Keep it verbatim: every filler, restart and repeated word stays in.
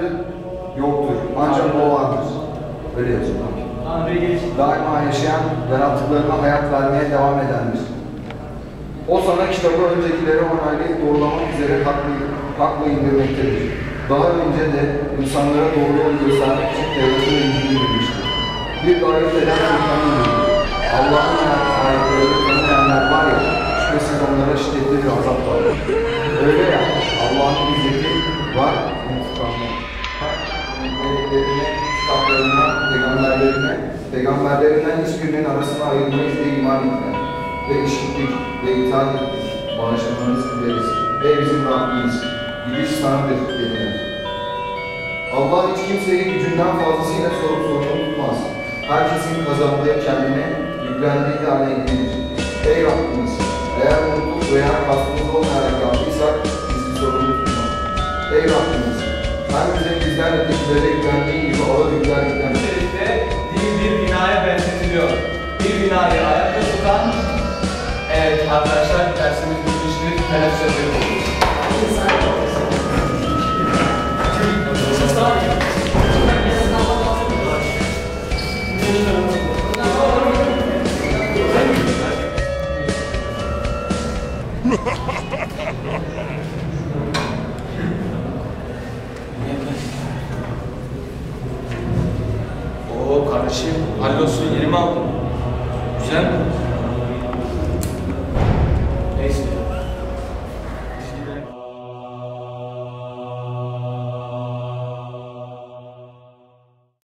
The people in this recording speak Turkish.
altı yoktur. Ancak o vardır. Öyle yazıyor. Daima yaşayan, yaratıklarına hayat vermeye devam edendir. O sana kitabı öncekileri onaylayıp doğrulamak üzere haklı, haklı indirmektedir. Daha önce de insanlara doğru yolu göstermek için Tevrat'ın İncil'i indirmiştir. Bir gayret eden sultanı indirdi. Allah'ın ayetlerini tanımayanlar var ya, şüphesiz onlara şiddetli bir azap var. Öyle ya, Allah'ın izzeti var, intikamı. Meleklerine, kitaplarına, peygamberlerine, peygamberlerinden hiçbirinin arasına ayrılmayız diye iman ettiler. Ve işittik ve itaat ettik, bağışlamanızı dileriz. Ey bizim Rabbimiz, gidiş sanadır dediler. Allah hiç kimseyi gücünden fazlasıyla sorup sorumlu tutmaz. Herkesin kazandığı kendine, yüklendiği hale ilgilenir. Ey Rabbimiz, eğer mutluluk veya kastımız olmayarak yaptıysak bizi sorumlu tutma. Ey Rabbimiz, hem bize bizden ötekilere yüklendiği gibi ağır yükler yüklenir. Dil bir binaya benzetiliyor. Bir binayı ayakta tutan, evet arkadaşlar dersimiz bitmiştir. Teneffüs ediyoruz. Oo kardeşim, hallolsun, yeni mi aldın? Güzel mi?